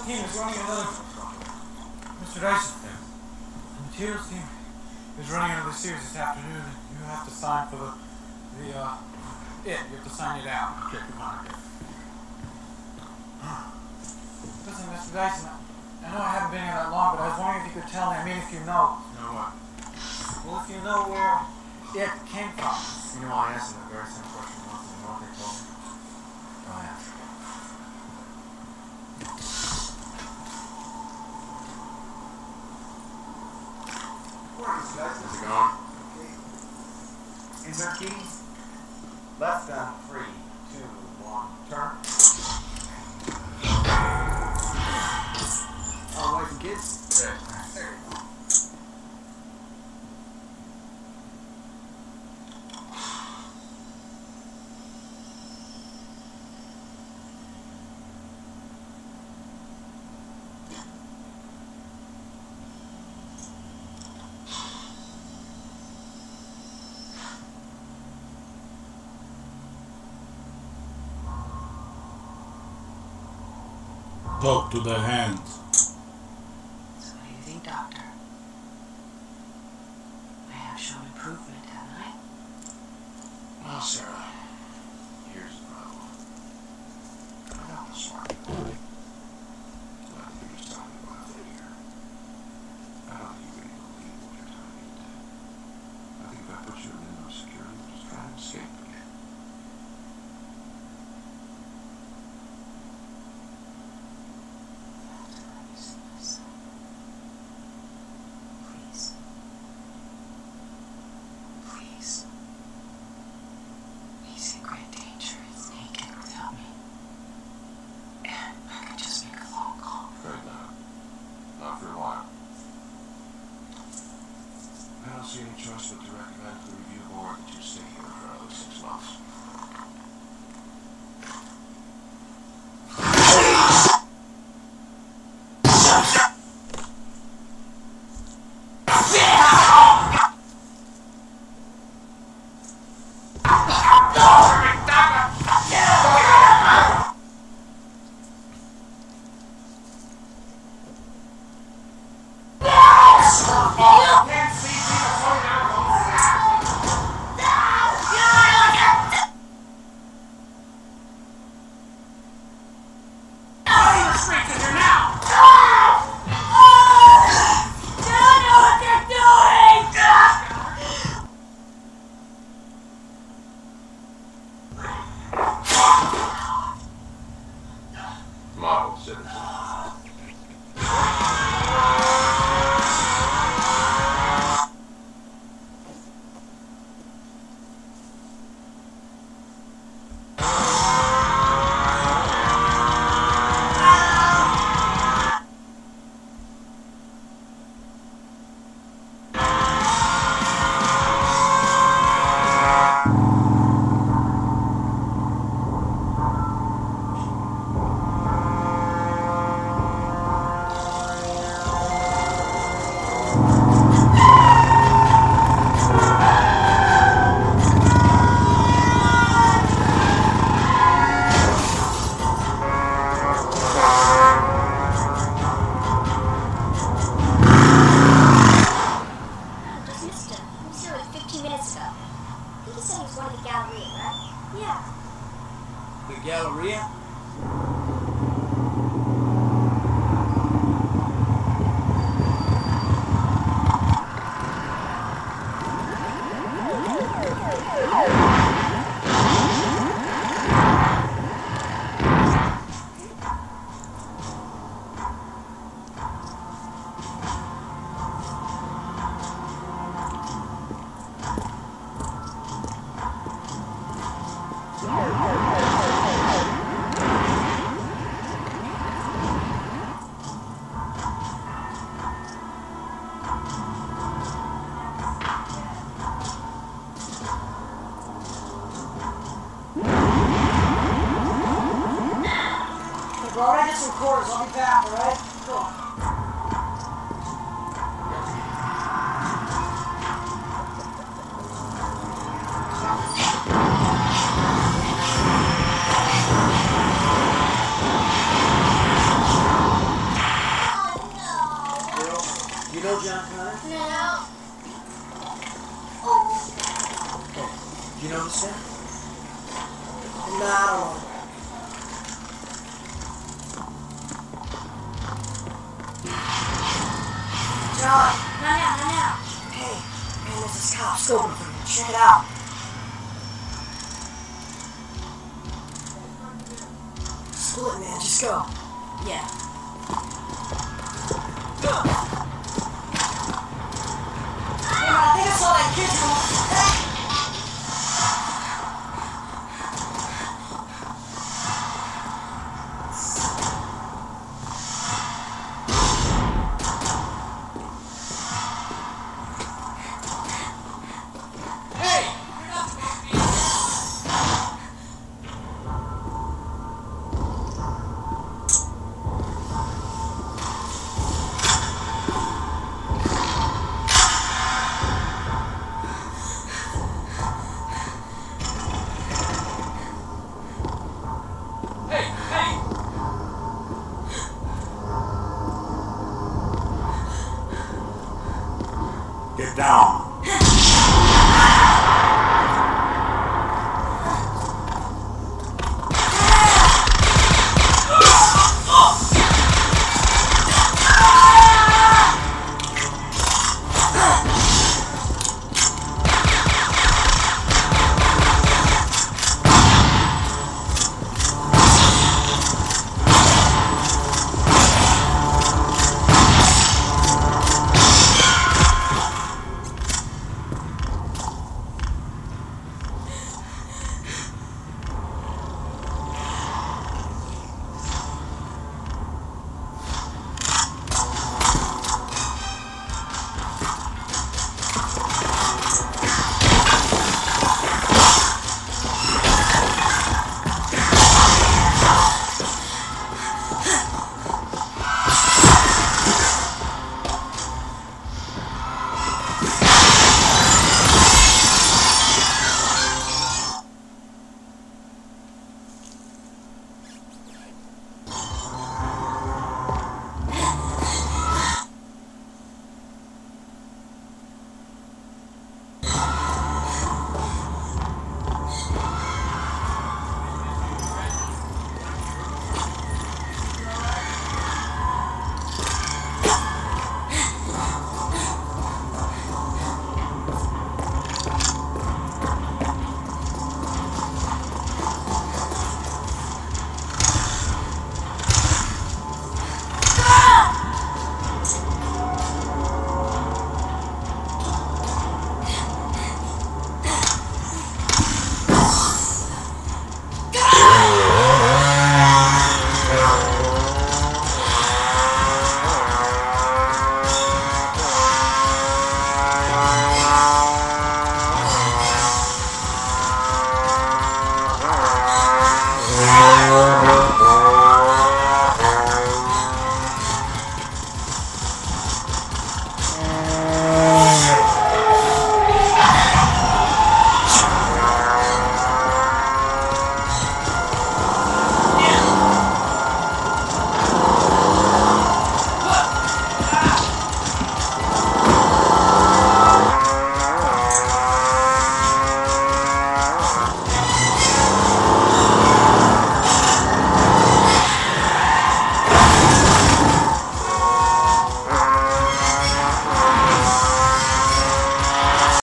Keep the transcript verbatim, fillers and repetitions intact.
team is running another... Mister Dyson, the materials team is running another series this afternoon, and you have to sign for the... the, uh... it. You have to sign it out. Okay, come on. Listen, Mister Dyson, I know I haven't been here that long, but I was wondering if you could tell me, I mean, if you know... Know what? Well, if you know where it came from. You know, I asked them the very same question once, and you know what they told me? Don't ask. Morning, guys. How's it going? Okay. Insert key. Left on three, two, one, turn. All wife and kids? Right. There you go. Talk to the hands. So what do you think, Doctor? I have shown improvement, haven't I? Well, Sarah, here's the problem. I know the smart guy. It's not that you're just talking about that here. I don't think you really believe what you're telling me today. I think if I put you in minimum security, you'll just try and escape again. See any choice but to recommend to the review board that you stay here for another six months. You know this guy? Nah, I don't know. John, not now, not now. Hey, man, there's this cop scoping for you. Check it out. Split, man, just go. Yeah. Hey, man, I think I saw that kid come. Hey! Get down.